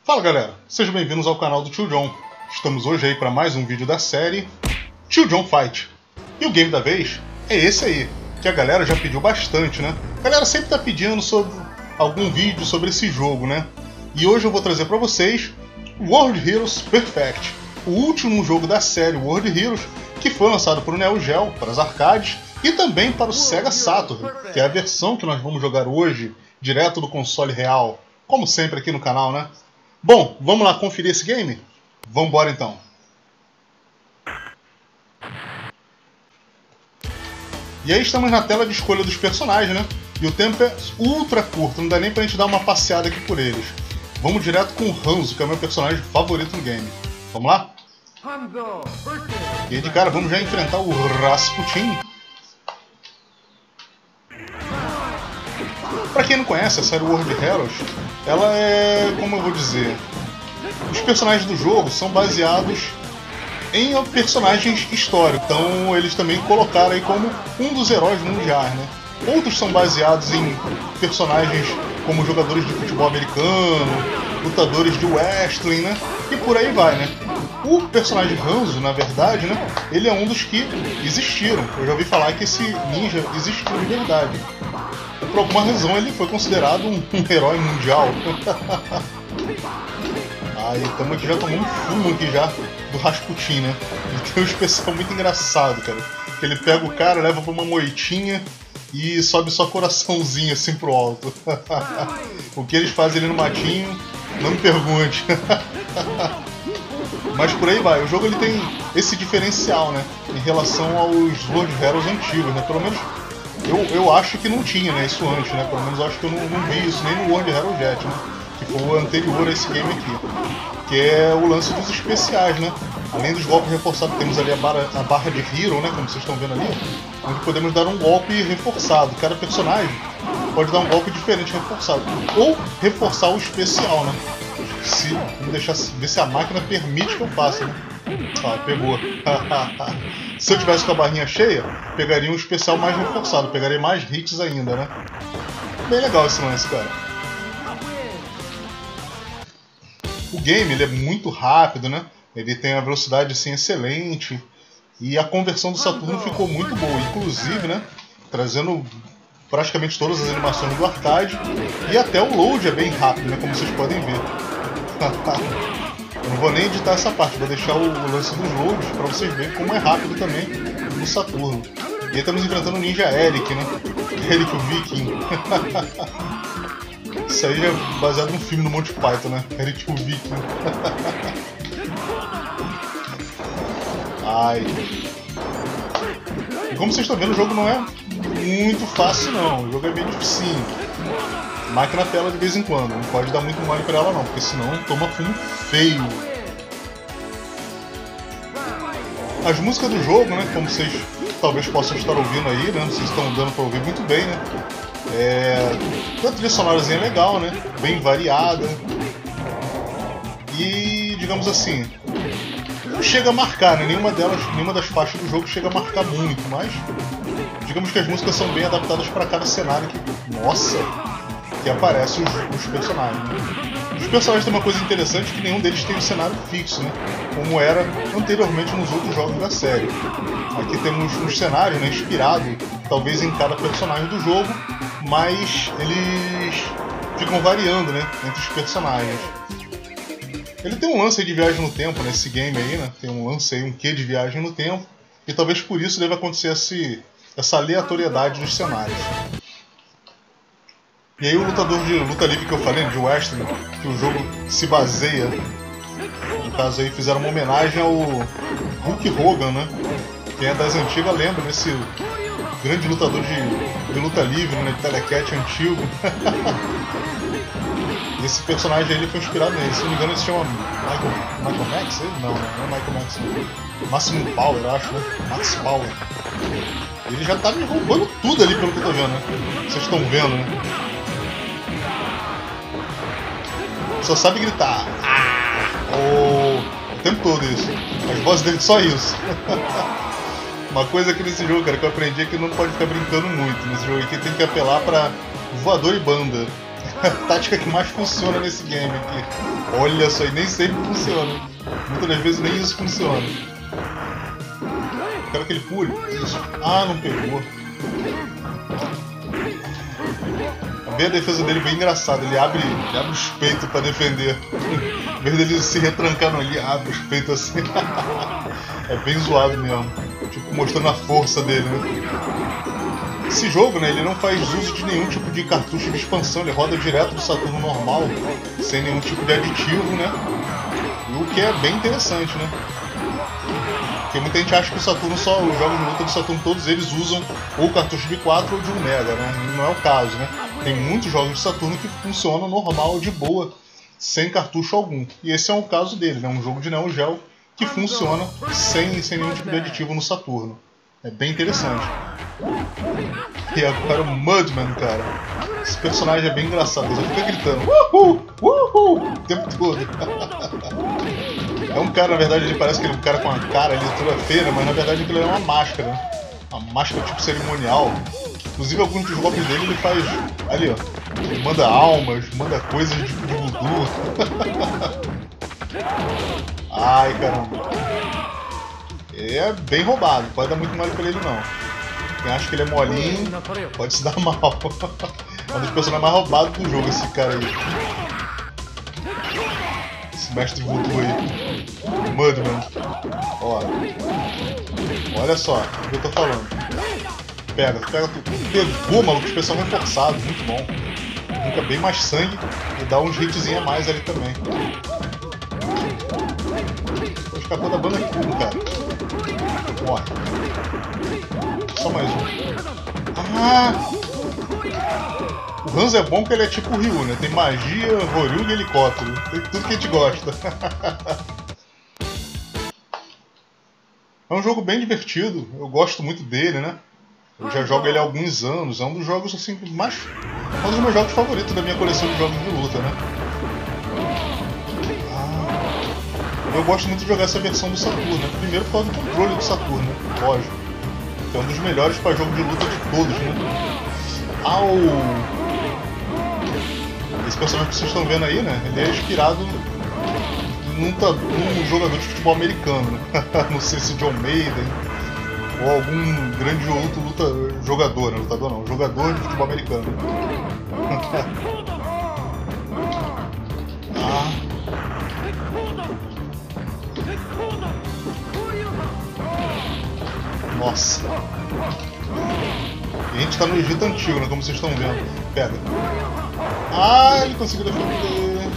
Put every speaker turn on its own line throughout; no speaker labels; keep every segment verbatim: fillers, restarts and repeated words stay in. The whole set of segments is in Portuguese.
Fala galera, sejam bem-vindos ao canal do Tio John. Estamos hoje aí para mais um vídeo da série Tio John Fight. E o game da vez é esse aí, que a galera já pediu bastante, né? A galera sempre tá pedindo sobre algum vídeo sobre esse jogo, né? E hoje eu vou trazer para vocês World Heroes Perfect, o último jogo da série World Heroes, que foi lançado para o Neo Geo, para as arcades, e também para o Sega Saturn, que é a versão que nós vamos jogar hoje, direto do console real, como sempre aqui no canal, né? Bom, vamos lá conferir esse game? Vamos embora então. E aí estamos na tela de escolha dos personagens, né? E o tempo é ultra curto, não dá nem pra gente dar uma passeada aqui por eles. Vamos direto com o Hanzo, que é o meu personagem favorito no game. Vamos lá? E aí de cara, vamos já enfrentar o Rasputin. Pra quem não conhece a série World Heroes, ela é, como eu vou dizer, os personagens do jogo são baseados em personagens históricos, então eles também colocaram aí como um dos heróis mundiais, né? Outros são baseados em personagens como jogadores de futebol americano, lutadores de wrestling, né? E por aí vai, né? O personagem Hanzo, na verdade, né? Ele é um dos que existiram. Eu já ouvi falar que esse ninja existiu de verdade. Por alguma razão ele foi considerado um, um herói mundial. Aí estamos aqui já tomando um fumo aqui já do Rasputin, né? Ele tem um especial muito engraçado, cara. Que ele pega o cara, leva pra uma moitinha e sobe só coraçãozinho assim pro alto. O que eles fazem ali no matinho, não me pergunte. Mas por aí vai, o jogo ele tem esse diferencial, né? Em relação aos World Heroes antigos, né? Pelo menos eu, eu acho que não tinha, né? Isso antes, né? Pelo menos eu acho que eu não, não vi isso nem no World Heroes Jet, né? Que foi o anterior a esse game aqui. Que é o lance dos especiais, né? Além dos golpes reforçados, temos ali a barra, a barra de Hero, né? Como vocês estão vendo ali, onde podemos dar um golpe reforçado. Cada personagem pode dar um golpe diferente reforçado. Ou reforçar o especial, né? Se, vamos deixar, ver se a máquina permite que eu faça, né? Ah, pegou. Se eu tivesse com a barrinha cheia, pegaria um especial mais reforçado, pegaria mais hits ainda, né? Bem legal esse lance, cara. O game ele é muito rápido, né? Ele tem a velocidade assim, excelente. E a conversão do Saturno ficou muito boa, inclusive, né? Trazendo praticamente todas as animações do arcade. E até o load é bem rápido, né? Como vocês podem ver. Eu não vou nem editar essa parte, vou deixar o lance dos loads para vocês verem como é rápido também no Saturno. E aí estamos enfrentando o Ninja Eric, né? Eric o Viking. Isso aí é baseado num filme do Monty Python, né? Eric o Viking. Ai. E como vocês estão vendo, o jogo não é muito fácil não, o jogo é bem dificinho. Máquina tela de vez em quando, não pode dar muito mole pra ela não, porque senão toma fumo feio. As músicas do jogo, né, como vocês talvez possam estar ouvindo aí, né, vocês estão dando pra ouvir muito bem, né. É... A trilha sonorazinha é legal, né, bem variada. E, digamos assim, não chega a marcar, né, nenhuma delas, nenhuma das faixas do jogo chega a marcar muito, mas digamos que as músicas são bem adaptadas para cada cenário que, nossa, que aparece os, os personagens. Né? Os personagens têm uma coisa interessante que nenhum deles tem um cenário fixo, né? Como era anteriormente nos outros jogos da série. Aqui temos um cenário, né, inspirado talvez em cada personagem do jogo, mas eles ficam variando, né, entre os personagens. Ele tem um lance aí de viagem no tempo nesse game aí, né? Tem um lance aí, um quê de viagem no tempo, e talvez por isso deva acontecer esse, essa aleatoriedade dos cenários. E aí o lutador de luta livre que eu falei, de wrestling, que o jogo se baseia, no caso aí fizeram uma homenagem ao Hulk Hogan, né? Quem é das antigas lembra desse grande lutador de, de luta livre, né? De telecat antigo. E esse personagem aí ele foi inspirado nele, se não me engano ele se chama Michael, Michael Max? Ele? Não, não é Michael Max, não. Máximo Power, eu acho, né? Max Power. Ele já tá me roubando tudo ali pelo que eu tô vendo, né? Vocês estão vendo, né? Só sabe gritar. Ah! Oh! O tempo todo isso. As vozes dele só isso. Uma coisa aqui nesse jogo, cara, que eu aprendi é que não pode ficar brincando muito. Nesse jogo aqui tem que apelar pra voador e banda. A tática que mais funciona nesse game aqui. Olha só, e nem sempre funciona. Muitas das vezes nem isso funciona. Quero que ele pule. Isso. Ah, não pegou. Bem, a defesa dele é bem engraçada. Ele abre, ele abre os peitos pra defender. Em vez dele se retrancando ali, abre os peitos assim. É bem zoado mesmo. Tipo, mostrando a força dele, né? Esse jogo, né, ele não faz uso de nenhum tipo de cartucho de expansão. Ele roda direto do Saturno normal, sem nenhum tipo de aditivo, né? O que é bem interessante, né? Porque muita gente acha que o Saturno só, os jogos de luta do Saturno, todos eles usam ou cartucho de quatro ou de um mega, né? Não é o caso, né? Tem muitos jogos de Saturno que funcionam normal, de boa, sem cartucho algum. E esse é um caso dele, né? Um jogo de Neo Geo que funciona sem, sem nenhum tipo de aditivo no Saturno. É bem interessante. E agora o Mudman, cara. Esse personagem é bem engraçado, ele só fica gritando uhul, uhul, o tempo todo. É um cara, na verdade, ele parece que ele é um cara com uma cara ali toda feia, mas na verdade aquilo é uma máscara, né? Uma máscara tipo cerimonial. Inclusive alguns dos golpes dele ele faz. Ali, ó. Ele manda almas, manda coisas de, de voodoo. Ai, caramba. É bem roubado, não pode dar muito mole pra ele não. Quem acha que ele é molinho, pode se dar mal. É um dos personagens mais roubados do jogo, esse cara aí. Esse mestre voodoo aí. Mudman. Ó. Olha só o que eu tô falando. Pega, pega tudo. Pegou, maluco, os personagens forçados, muito bom. Fica bem mais sangue e dá uns hitzinhos a mais ali também. Escapou da banda de fogo, cara. Morre. Só mais um. Ah! O Hans é bom porque ele é tipo o Ryu, né? Tem magia, Horyu e helicóptero. Tem tudo que a gente gosta. É um jogo bem divertido. Eu gosto muito dele, né? Eu já jogo ele há alguns anos. É um dos jogos assim mais... É um dos meus jogos favoritos da minha coleção de jogos de luta, né? Eu gosto muito de jogar essa versão do Saturno, né? Primeiro por causa do controle do Saturno, né? Lógico. Que é um dos melhores para jogo de luta de todos, né? Au! Esse personagem que vocês estão vendo aí, né? Ele é inspirado num, num jogador de futebol americano, né? Não sei se John Maiden ou algum grande outro luta, jogador, né? Lutador não, jogador de futebol americano. Ah! Nossa. E a gente tá no Egito Antigo, né? Como vocês estão vendo. Pega. Ah, ele conseguiu defender.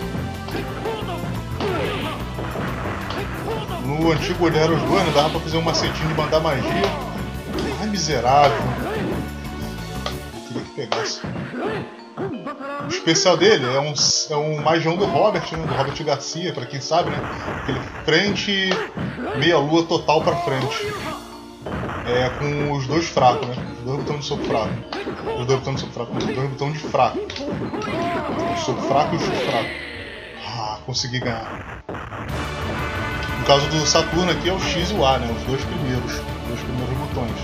No antigo World Heroes dois, né? Dava pra fazer um macetinho de mandar magia. Ai, miserável. Eu queria que pegasse. O especial dele é um, é um magião do Robert, né? Do Robert Garcia, pra quem sabe, né? Aquele frente, meia lua total pra frente. É, com os dois fracos, né? Os dois botões de soco fraco. Os dois botões de soco fraco, os dois botões de fraco. O soco fraco e o chute fraco. Ah, consegui ganhar. No caso do Saturno aqui é o X e o A, né? Os dois primeiros. Os dois primeiros botões.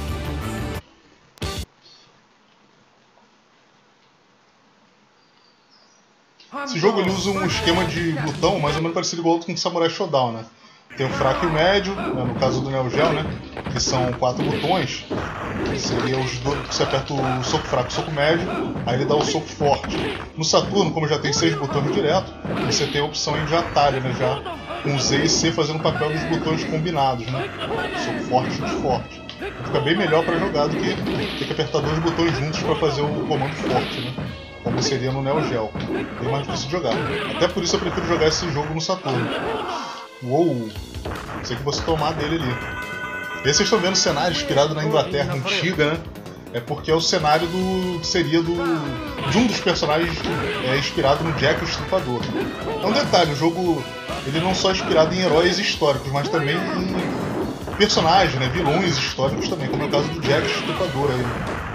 Esse jogo ele usa um esquema de botão mais ou menos parecido igual com o Samurai Shodown, né? Tem o fraco e o médio, né, no caso do Neo Geo, né, que são quatro botões. Seria os dois, você aperta o soco fraco e o soco médio, aí ele dá o soco forte. No Saturno, como já tem seis botões direto, você tem a opção de atalho, né, já com Z e C fazendo o papel dos botões combinados, né, soco forte e chute forte. Fica bem melhor para jogar do que ter que apertar dois botões juntos para fazer o comando forte, né, como seria no Neo Geo. Bem mais difícil de jogar. Até por isso eu prefiro jogar esse jogo no Saturno. Uou! Sei que você tomar dele ali. E aí vocês estão vendo o cenário inspirado na Inglaterra antiga, né? É porque é o cenário do que seria do de um dos personagens é, inspirado no Jack o Estripador. É um detalhe, o jogo ele não só é inspirado em heróis históricos, mas também em personagens, né? Vilões históricos também, como é o caso do Jack o Estripador aí.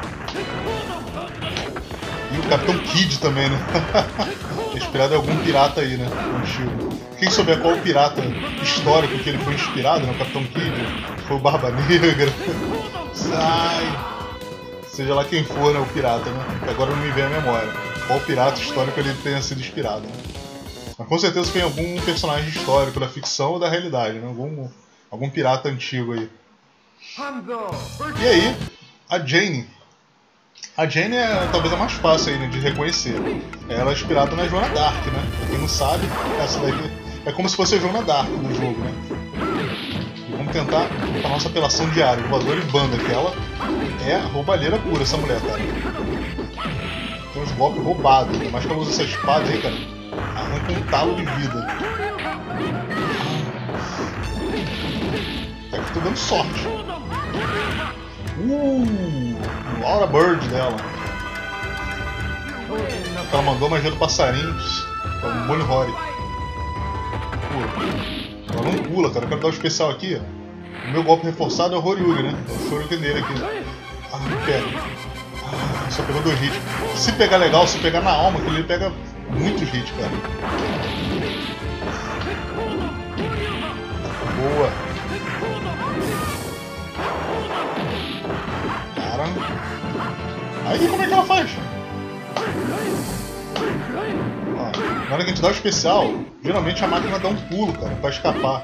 E o Capitão Kidd também, né? É inspirado em algum pirata aí, né? Antigo. Quem souber qual o pirata histórico que ele foi inspirado, né? O Capitão Kidd, foi o Barba Negra. Sai! Seja lá quem for, né? O pirata, né? Que agora não me vem a memória. qual pirata histórico ele tenha sido inspirado. Né? Mas com certeza foi algum personagem histórico da ficção ou da realidade, né? Algum, algum pirata antigo aí. E aí, a Jane. A Jane é talvez a mais fácil aí, né, de reconhecer. Ela é inspirada na Joana Dark, né? Pra quem não sabe, essa daí é como se fosse a Joana Dark do jogo, né? E vamos tentar a nossa apelação diária, roubador e banda, que ela é roubalheira pura, essa mulher, cara. Tem uns golpes roubados, ainda mais que ela usa essa espada aí, cara. Arranca um talo de vida. Até que tô dando sorte. Uh! Laura Bird dela. Ela mandou magia do passarinho. É um Bonnie Rory. Pula. Ela não pula, cara. Eu quero dar um especial aqui. O meu golpe reforçado é o Horyugi, né? É o Shoryuken dele aqui. Ah, não pega. Ah, só pegou dois hits. Se pegar legal, se pegar na alma, que ele pega muitos hits, cara. Boa. Cara. Aí como é que ela faz? Ó, na hora que a gente dá o especial, geralmente a máquina dá um pulo, cara, pra escapar.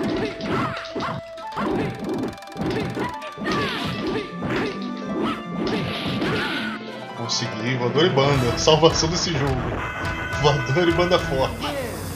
Consegui, voador e banda. Salvação desse jogo. Voador e banda forte.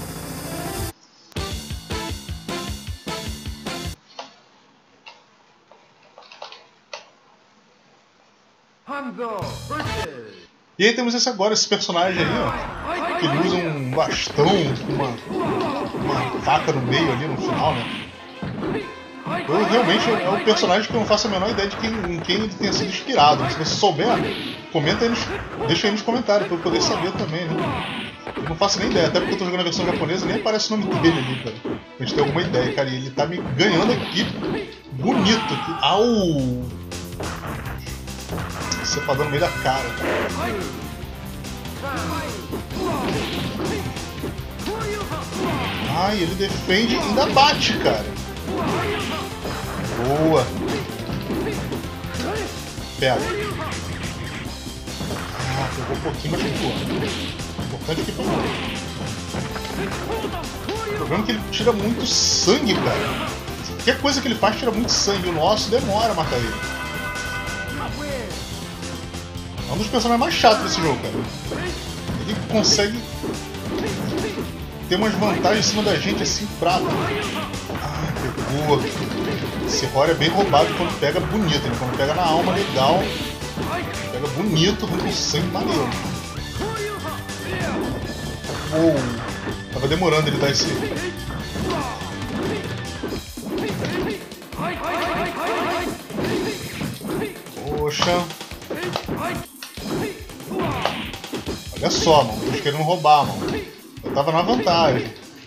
E aí temos esse agora, esse personagem aí, ó, que ele usa um bastão com uma, uma faca no meio ali no final, né? Eu realmente é um personagem que eu não faço a menor ideia de quem, em quem ele tenha sido inspirado. Se você souber, comenta aí nos, deixa aí nos comentários pra eu poder saber também, né? Eu não faço nem ideia, até porque eu tô jogando a versão japonesa, nem aparece o nome dele ali, cara. Pra gente ter alguma ideia, cara. E ele tá me ganhando aqui, bonito aqui. Au! Cepadão no meio da cara. Ai, ele defende e ainda bate, cara. Boa. Pega. Ah, pegou um pouquinho, mas ficou. Importante que pegou. O problema é que ele tira muito sangue, cara. Qualquer coisa que ele faz tira muito sangue. O nosso demora a matar ele. É um dos personagens mais chatos desse jogo, cara. Ele consegue ter umas vantagens em cima da gente assim, bravo. Ah, pegou. Esse Rory é bem roubado quando pega bonito, né? Quando pega na alma, legal. Pega bonito, com sangue maneiro. Uou. Tava demorando ele dar esse... Poxa. Olha só, mano. Eles querendo roubar, mano. Eu tava na vantagem.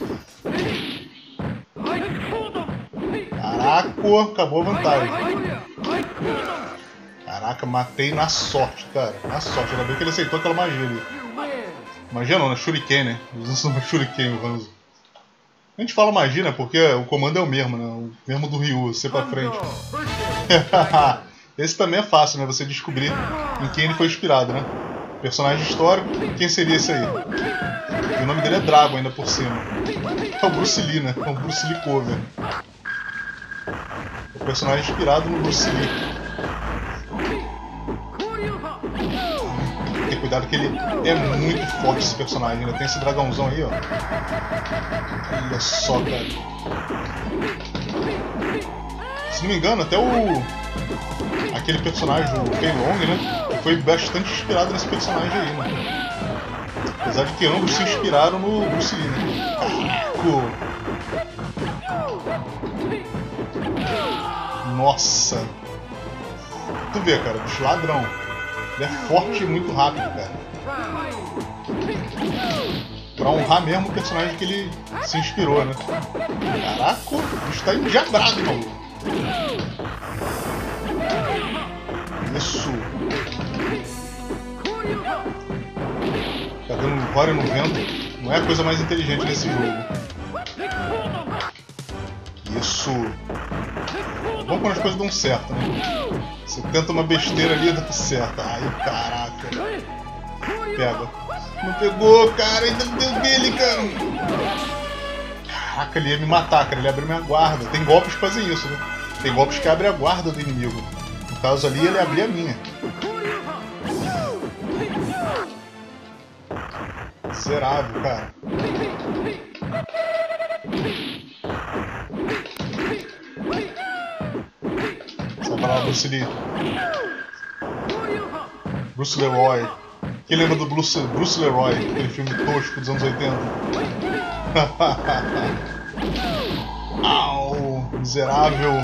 Caraca, acabou a vantagem. Caraca, matei na sorte, cara. Na sorte. Ainda bem que ele aceitou aquela magia ali. Magia não, né? Shuriken, né? Usando Shuriken, o Hanzo. A gente fala magia, né? Porque o comando é o mesmo, né? O mesmo do Ryu, você pra frente. Esse também é fácil, né? Você descobrir em quem ele foi inspirado, né? Personagem histórico, quem seria esse aí? E o nome dele é Drago ainda por cima. É o Bruce Lee, né? É o Bruce Lee cover. O personagem inspirado no Bruce Lee. Tem que ter cuidado que ele é muito forte, esse personagem. Ainda tem esse dragãozão aí, ó. Olha só, cara. Se não me engano, até o... aquele personagem, o Fei Long, né? Foi bastante inspirado nesse personagem aí, né? Apesar de que ambos se inspiraram no Bruce Lee, né? Caraca! Nossa! Tu vê, cara, bicho ladrão. Ele é forte e muito rápido, cara. Pra honrar mesmo o personagem que ele se inspirou, né? Caraca, o bicho tá endiabrado, maluco. Isso. Tá dando Rory no vento. Não é a coisa mais inteligente desse jogo. Isso. É bom quando as coisas dão certo, né? Você tenta uma besteira ali e dá certo. Ai, caraca. Pega. Não pegou, cara. Ainda deu dele, cara. Caraca, ele ia me matar, cara. Ele abriu minha guarda. Tem golpes que fazem isso, né? Tem golpes que abrem a guarda do inimigo. No caso ali, ele abria a minha. Miserável, cara. Essa palavra Bruce Lee. Bruce Leroy. Quem lembra do Bruce, Bruce Leroy? Aquele filme tosco dos anos oitenta. Au, miserável.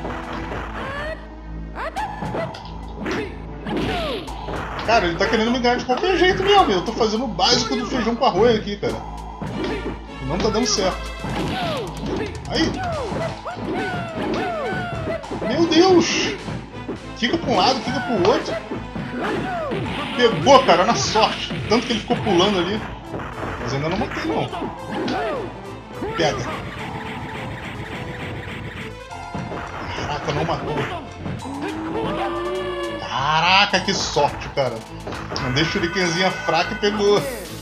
Cara, ele tá querendo me ganhar de qualquer jeito mesmo. Eu tô fazendo o básico do feijão com arroz aqui, cara. E não tá dando certo. Aí. Meu Deus. Fica pra um lado, fica pro outro. Pegou, cara, na sorte. Tanto que ele ficou pulando ali. Mas ainda não matei, não. Pega. Caraca, não matou. Caraca, que sorte, cara. Não deixa o shurikenzinha fraca e pegou.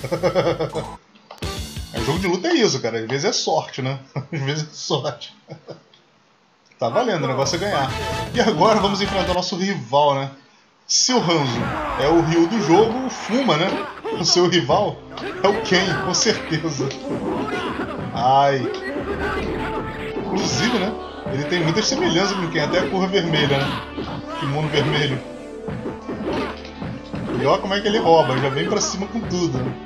É, jogo de luta é isso, cara. Às vezes é sorte, né? Às vezes é sorte. Tá valendo, o negócio é ganhar. E agora vamos enfrentar o nosso rival, né? Seu Hanzo é o Ryu do jogo, o Fuma, né? O seu rival é o Ken, com certeza. Ai. Inclusive, né? Ele tem muitas semelhanças com o Ken, até a cor vermelha, né? Kimono vermelho. E olha como é que ele rouba, já vem pra cima com tudo. Né?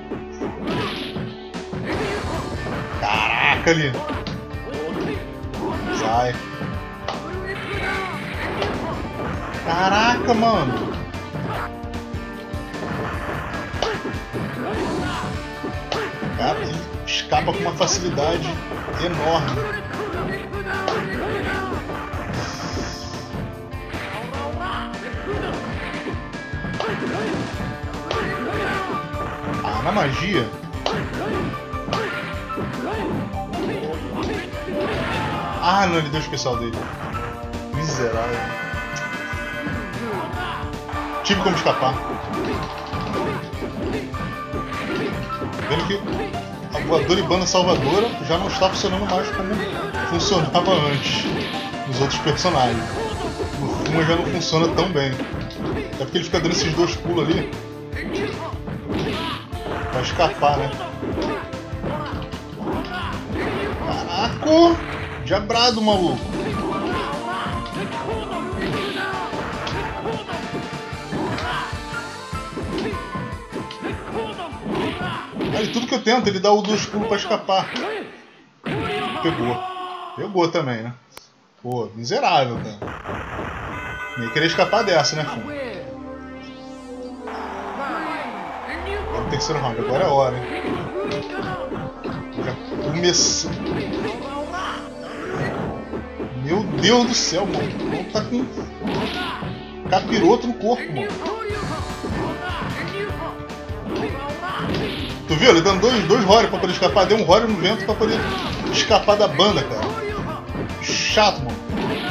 Caraca ali. Sai. Caraca, mano. Cara, ele escapa com uma facilidade enorme. Ah, na magia. Ah, não, ele deu o especial dele. Miserável. Tive como escapar. Vendo que a voadora e banda salvadora já não está funcionando mais como funcionava antes nos outros personagens. No Fuma já não funciona tão bem. Até porque ele fica dando esses dois pulos ali pra escapar, né? Caraca! Diabrado, maluco! Aí, tudo que eu tento, ele dá o dois pulos pra escapar. Pegou. Pegou também, né? Pô, miserável, cara. Nem querer escapar dessa, né, Fuma? É o terceiro round, agora é a hora, hein? Já começou. Meu Deus do céu, mano. O maluco tá com capiroto no corpo, mano. Tu viu? Ele dando dois, dois Rory pra poder escapar. Deu um Rory no vento pra poder escapar da banda, cara. Chato, mano.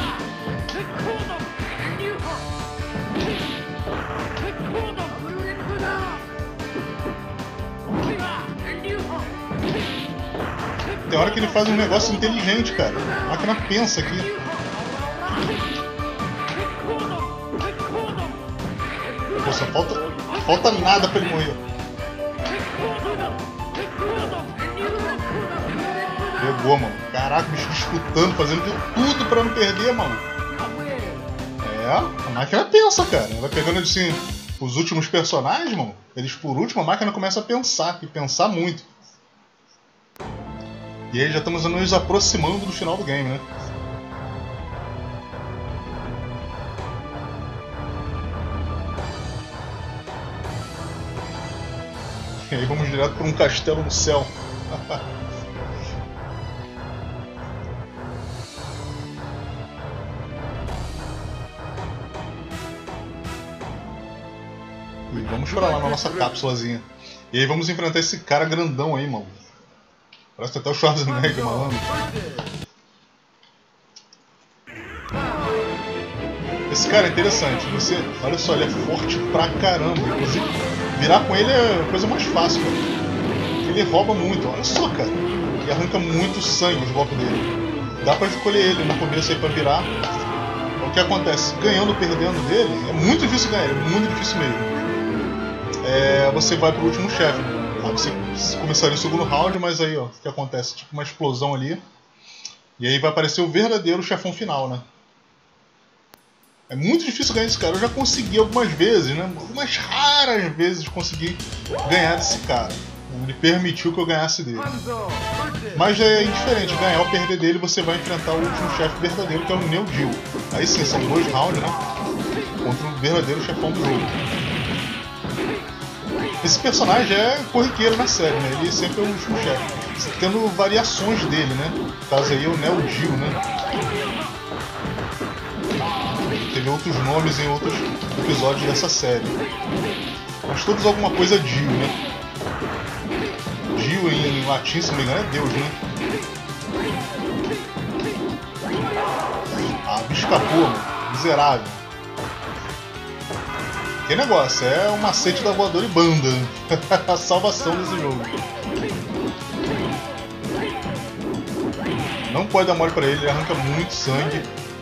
Tem hora que ele faz um negócio inteligente, cara. A máquina pensa aqui. Pô, só falta, falta nada pra ele morrer. Pegou, mano. Caraca, o bicho disputando, fazendo de tudo pra não perder, mano. É, a máquina pensa, cara. Ela pegando assim, os últimos personagens, mano. Eles por último, a máquina começa a pensar, e pensar muito. E aí já estamos nos aproximando do final do game, né? E aí vamos direto para um castelo no céu. E vamos para lá na nossa cápsulazinha. E aí vamos enfrentar esse cara grandão aí, mano. Parece até o Schwarzenegger, malandro. Esse cara é interessante. Você, olha só, ele é forte pra caramba. Inclusive, virar com ele é a coisa mais fácil, cara. Ele rouba muito, olha só, cara. E arranca muito sangue os golpes dele. Dá pra escolher ele no começo aí pra virar. O que acontece? Ganhando ou perdendo dele, é muito difícil ganhar, é muito difícil mesmo. É, você vai pro último chefe. Aí você começaria o segundo round, mas aí, ó, o que acontece? Tipo uma explosão ali. E aí vai aparecer o verdadeiro chefão final, né? É muito difícil ganhar esse cara. Eu já consegui algumas vezes, né? Algumas raras vezes consegui ganhar desse cara. Ele permitiu que eu ganhasse dele. Mas é indiferente, ganhar ou perder dele, você vai enfrentar o último chefe verdadeiro, que é o Neo Geo. Aí sim, são dois rounds, né? Contra o verdadeiro chefão do jogo. Esse personagem é corriqueiro na série, né? Ele sempre é o último chefe. Tendo variações dele, né? No caso aí é o Neo Geo, né? Teve outros nomes em outros episódios dessa série. Mas todos alguma coisa Geo, né? Geo em latim, se não me engano, é Deus, né? Ah, bicho escapou, mano. Miserável. Que negócio, é o macete da voadora e banda. A salvação desse jogo. Não pode dar mole pra ele, ele arranca muito sangue.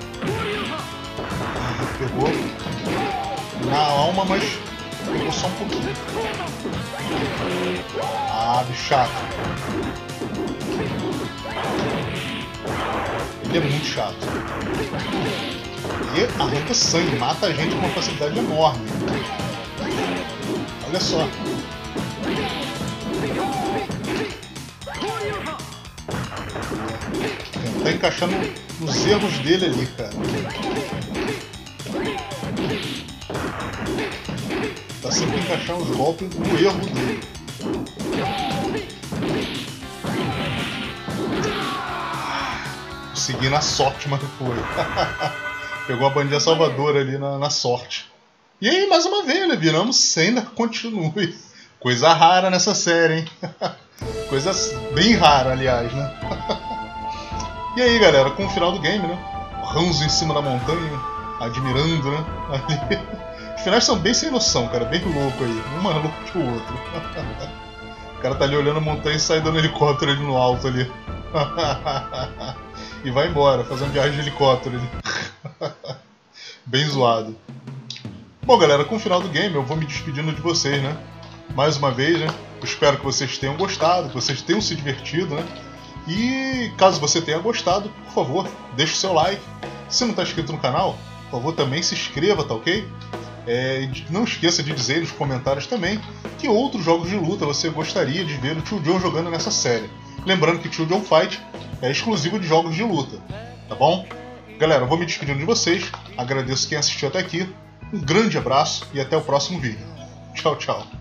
Pegou na alma, mas pegou só um pouquinho. Ah, bicho chato. Ele é muito chato. E arranca sangue, mata a gente com uma facilidade enorme. Olha só. Tentar encaixar no, nos erros dele ali, cara. Tá sempre encaixando os golpes no erro dele. Consegui na sorte, mas foi. Pegou a bandinha salvadora ali na, na sorte. E aí, mais uma vez, né? Viramos cem, ainda continue. Coisa rara nessa série, hein? Coisa bem rara, aliás, né? E aí, galera, com o final do game, né? O Hanzo em cima da montanha, admirando, né? Ali. Os finais são bem sem noção, cara, bem louco aí. Um mais louco que o outro. O cara tá ali olhando a montanha e sai dando helicóptero ali no alto ali. E vai embora, fazendo viagem de helicóptero ali. Bem zoado. Bom, galera, com o final do game eu vou me despedindo de vocês, né? Mais uma vez, né? Eu espero que vocês tenham gostado, que vocês tenham se divertido, né? E caso você tenha gostado, por favor, deixe o seu like. Se não está inscrito no canal, por favor, também se inscreva, tá ok? É, não esqueça de dizer nos comentários também que outros jogos de luta você gostaria de ver o Tio John jogando nessa série. Lembrando que Tio John Fight é exclusivo de jogos de luta, tá bom? Galera, eu vou me despedindo de vocês, agradeço quem assistiu até aqui, um grande abraço e até o próximo vídeo. Tchau, tchau.